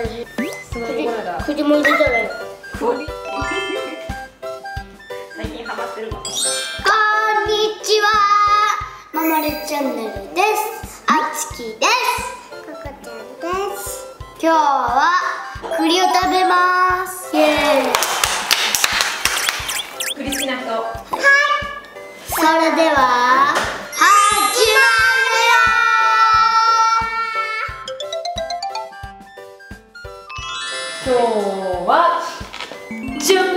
質問にこの間栗も入れたらよ。 栗最近ハマってるの。 こんにちは、ママレチャンネルです。あつきです。ここちゃんです。今日は栗を食べます。イエーイ。 栗好きな人。はい。 それでは始まるよ。 今日はじゃん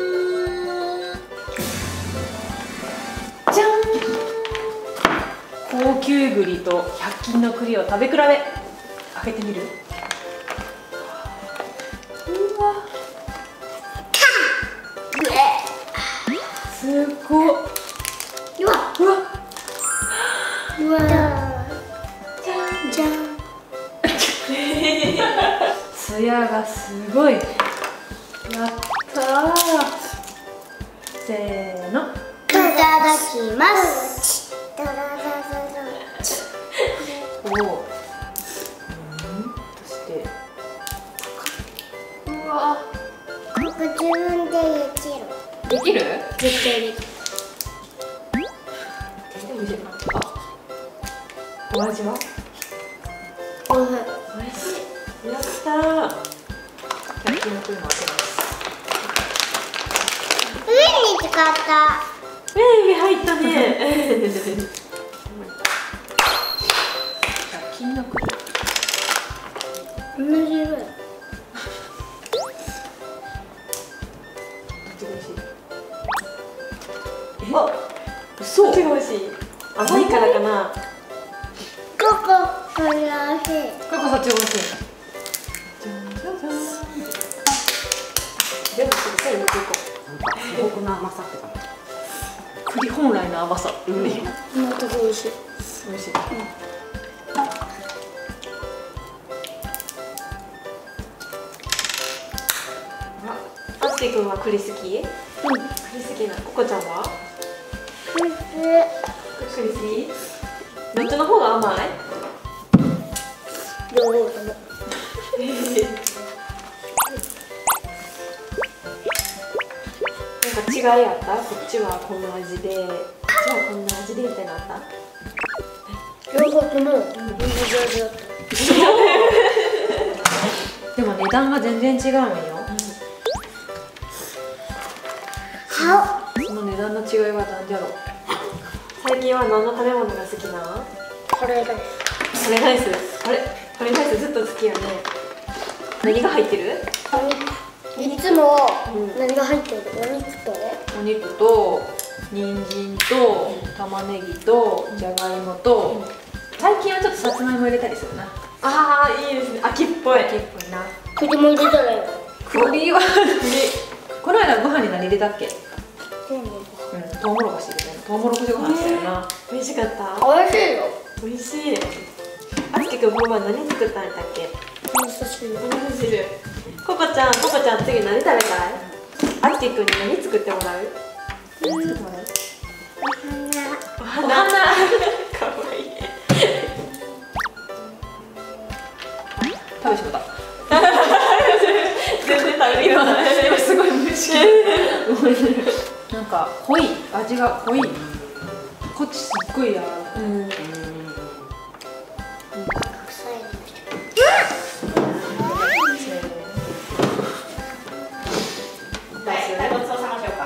じゃん、高級栗と100均の栗を食べ比べ。開けてみる？うわ、すごっ。 うわうわ、 うわ、 じゃんじゃん。 ツヤがすごい。やったー。せーの。 いただきます。 おお。そして。うわ。 ここ自分でできる？ 絶対できる。 おいしい。お味は？ おいしい。 おいしい。やったー。100均の栗も開けます。 上に使った。 入ったね。100均の栗。 同じ色や。 あ、嘘。どっちが美味しい？甘いからかな。 こここれ美味しい。 ここそっち美味しい。じゃんじゃじゃん。でもすぐ入れていこう。 素朴な甘さって感じ。 栗本来の甘さ。 全く美味しい。 美味しい。あつきくんは栗好き？栗好きな。ここちゃんは？栗好き？どっちの方が甘い？ 両方とも。 なんか違いあった？こっちはこんな味で、こっちはこんな味でってなった？ 両方とも同じ味だった。 でも値段が全然違うんよ。その値段の違いは何じゃろう。最近は何の食べ物が好きな？ カレーライカレーライス。あれ、カレーライスずっと好きやね。何が入ってる？ ス。いつも何が入ってる？ お肉と人参と玉ねぎとじゃがいもと、最近はちょっとさつまいも入れたりするな。ああ、いいですね。秋っぽい。秋っぽいな。 栗も入れたらよ。 栗はこの間ご飯に何入れたっけ？トウモロコシ入れたよ。トウモロコシご飯したよな。美味しかった？ 美味しいよ。 美味しい。あつきくん、この前何作ったんだっけ？ 味噌汁。 味噌汁。ここちゃん次何食べたい？あつきくんに何作ってもらう？ お花。 お花。かわいい。食べしまった。全然食べれない。今すごい無意識。なんか濃い、味が濃い。こっちすっごいや。ごちそうさましようか。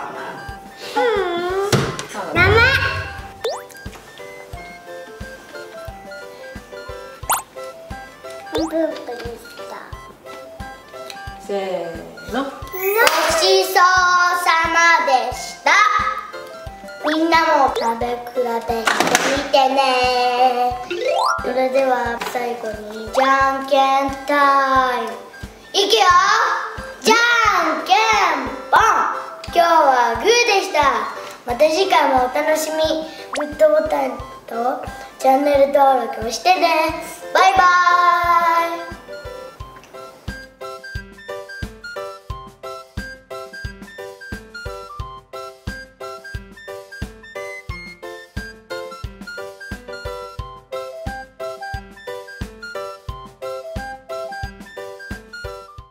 せーの。 ごちそうさまでした。みんなも食べ比べしてみてね。それでは最後にじゃんけんタイム。いくよ。じゃんけんぽん。今日はグーでした。また次回もお楽しみ。グッドボタンとチャンネル登録をしてね。バイバーイ。